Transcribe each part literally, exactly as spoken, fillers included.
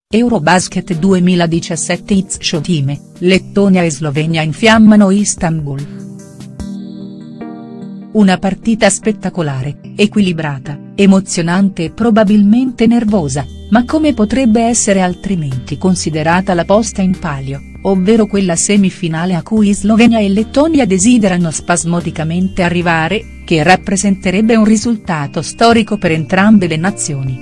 Eurobasket duemiladiciassette It's Showtime, Lettonia e Slovenia infiammano Istanbul. Una partita spettacolare, equilibrata, emozionante e probabilmente nervosa, ma come potrebbe essere altrimenti considerata la posta in palio, ovvero quella semifinale a cui Slovenia e Lettonia desiderano spasmodicamente arrivare, che rappresenterebbe un risultato storico per entrambe le nazioni.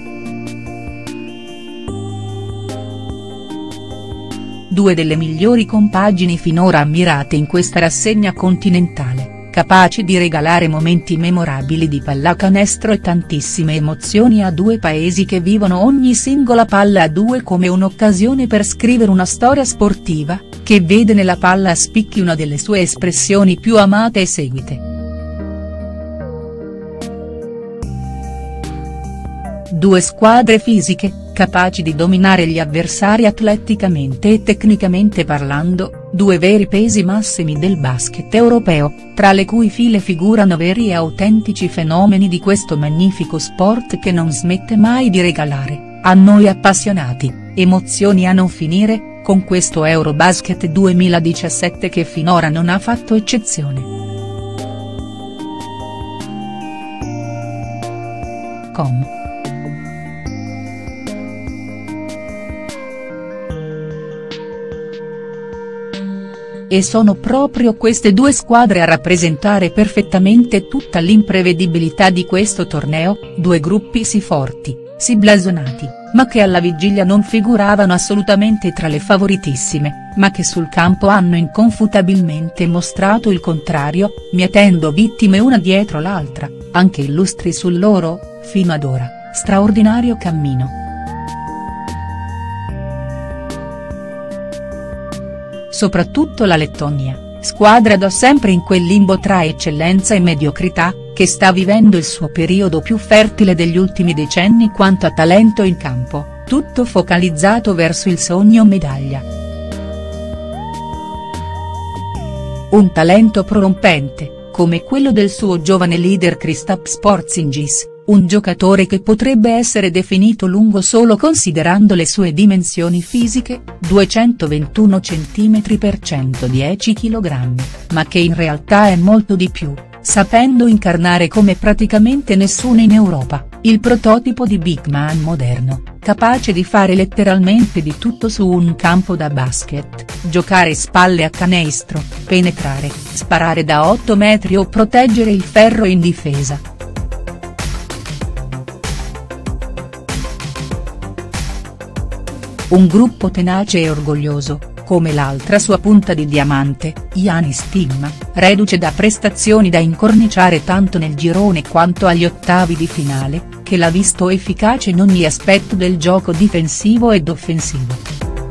Due delle migliori compagini finora ammirate in questa rassegna continentale, capaci di regalare momenti memorabili di pallacanestro e tantissime emozioni a due paesi che vivono ogni singola palla a due come un'occasione per scrivere una storia sportiva, che vede nella palla a spicchi una delle sue espressioni più amate e seguite. Due squadre fisiche, capaci di dominare gli avversari atleticamente e tecnicamente parlando, due veri pesi massimi del basket europeo, tra le cui file figurano veri e autentici fenomeni di questo magnifico sport che non smette mai di regalare, a noi appassionati, emozioni a non finire, con questo Eurobasket duemiladiciassette che finora non ha fatto eccezione. Com. E sono proprio queste due squadre a rappresentare perfettamente tutta l'imprevedibilità di questo torneo, due gruppi sì forti, sì blasonati, ma che alla vigilia non figuravano assolutamente tra le favoritissime, ma che sul campo hanno inconfutabilmente mostrato il contrario, mietendo vittime una dietro l'altra, anche illustri sul loro, fino ad ora, straordinario cammino. Soprattutto la Lettonia, squadra da sempre in quel limbo tra eccellenza e mediocrità, che sta vivendo il suo periodo più fertile degli ultimi decenni quanto a talento in campo, tutto focalizzato verso il sogno medaglia. Un talento prorompente, come quello del suo giovane leader Kristaps Porzingis, un giocatore che potrebbe essere definito lungo solo considerando le sue dimensioni fisiche, duecentoventuno centimetri per centodieci chilogrammi, ma che in realtà è molto di più, sapendo incarnare come praticamente nessuno in Europa, il prototipo di big man moderno, capace di fare letteralmente di tutto su un campo da basket, giocare spalle a canestro, penetrare, sparare da otto metri o proteggere il ferro in difesa. Un gruppo tenace e orgoglioso, come l'altra sua punta di diamante, Giannis Timma, reduce da prestazioni da incorniciare tanto nel girone quanto agli ottavi di finale, che l'ha visto efficace in ogni aspetto del gioco difensivo ed offensivo.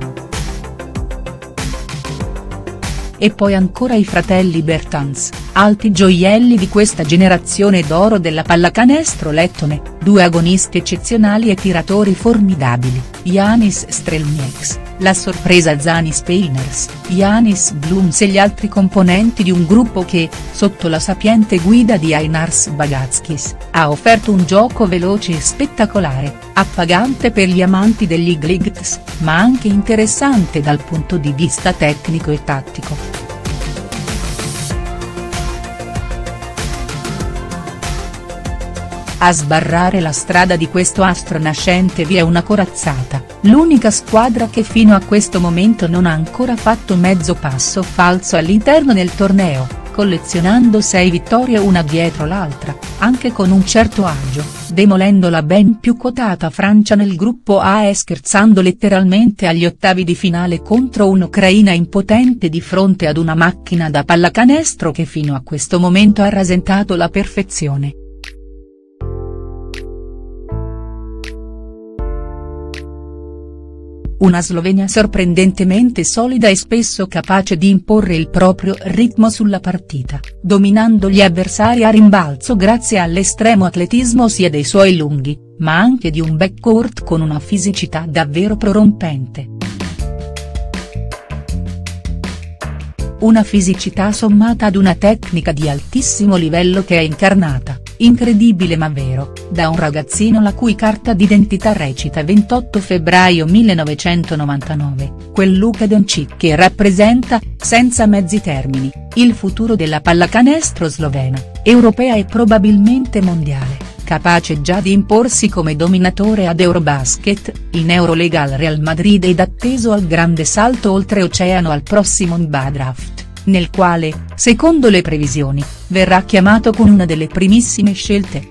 E poi ancora i fratelli Bertans, alti gioielli di questa generazione d'oro della pallacanestro lettone, due agonisti eccezionali e tiratori formidabili, Giannis Strelnieks, la sorpresa Zani Speiners, Giannis Blums e gli altri componenti di un gruppo che, sotto la sapiente guida di Einars Bagatskis, ha offerto un gioco veloce e spettacolare, appagante per gli amanti degli Gligs, ma anche interessante dal punto di vista tecnico e tattico. A sbarrare la strada di questo astro nascente vi è una corazzata, l'unica squadra che fino a questo momento non ha ancora fatto mezzo passo falso all'interno del torneo, collezionando sei vittorie una dietro l'altra, anche con un certo agio, demolendo la ben più quotata Francia nel gruppo A e scherzando letteralmente agli ottavi di finale contro un'Ucraina impotente di fronte ad una macchina da pallacanestro che fino a questo momento ha rasentato la perfezione. Una Slovenia sorprendentemente solida e spesso capace di imporre il proprio ritmo sulla partita, dominando gli avversari a rimbalzo grazie all'estremo atletismo sia dei suoi lunghi, ma anche di un backcourt con una fisicità davvero prorompente. Una fisicità sommata ad una tecnica di altissimo livello che è incarnata, incredibile ma vero, da un ragazzino la cui carta d'identità recita ventotto febbraio millenovecentonovantanove, quel Luka Doncic che rappresenta, senza mezzi termini, il futuro della pallacanestro slovena, europea e probabilmente mondiale, capace già di imporsi come dominatore ad Eurobasket, in Eurolega al Real Madrid ed atteso al grande salto oltreoceano al prossimo N B A Draft, nel quale, secondo le previsioni, verrà chiamato con una delle primissime scelte.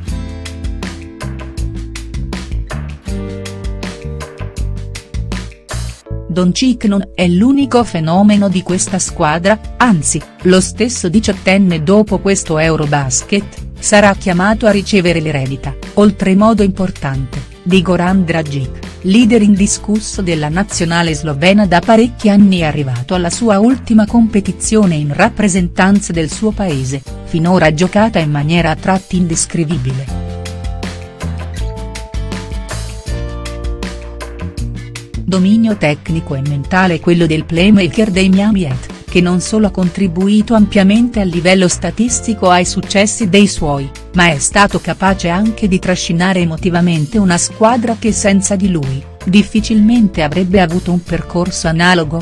Doncic non è l'unico fenomeno di questa squadra, anzi, lo stesso diciottenne dopo questo Eurobasket, sarà chiamato a ricevere l'eredità, oltremodo importante, di Goran Dragic, leader indiscusso della nazionale slovena da parecchi anni e arrivato alla sua ultima competizione in rappresentanza del suo paese, finora giocata in maniera a tratti indescrivibile. Dominio tecnico e mentale quello del playmaker dei Miami Heat, che non solo ha contribuito ampiamente a livello statistico ai successi dei suoi, ma è stato capace anche di trascinare emotivamente una squadra che senza di lui, difficilmente avrebbe avuto un percorso analogo.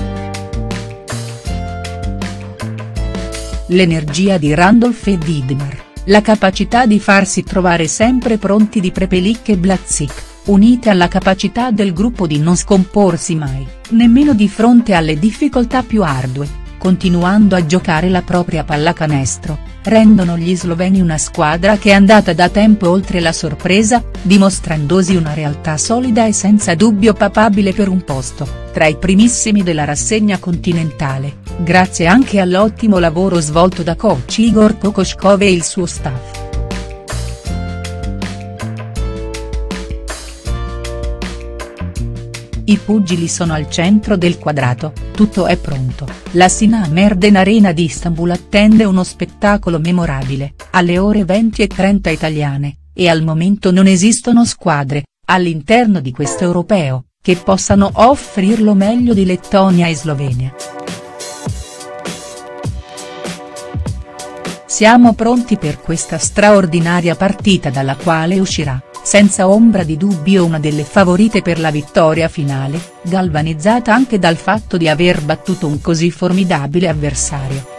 L'energia di Randolph e Vidmar, la capacità di farsi trovare sempre pronti di Prepelic e Blatzik, unite alla capacità del gruppo di non scomporsi mai, nemmeno di fronte alle difficoltà più ardue, continuando a giocare la propria pallacanestro, rendono gli sloveni una squadra che è andata da tempo oltre la sorpresa, dimostrandosi una realtà solida e senza dubbio papabile per un posto, tra i primissimi della rassegna continentale, grazie anche all'ottimo lavoro svolto da coach Igor Kokoškov e il suo staff. I pugili sono al centro del quadrato, tutto è pronto, la Sinan Erdem Arena di Istanbul attende uno spettacolo memorabile, alle ore venti e trenta italiane, e al momento non esistono squadre, all'interno di questo europeo, che possano offrirlo meglio di Lettonia e Slovenia. Siamo pronti per questa straordinaria partita dalla quale uscirà, senza ombra di dubbio, una delle favorite per la vittoria finale, galvanizzata anche dal fatto di aver battuto un così formidabile avversario.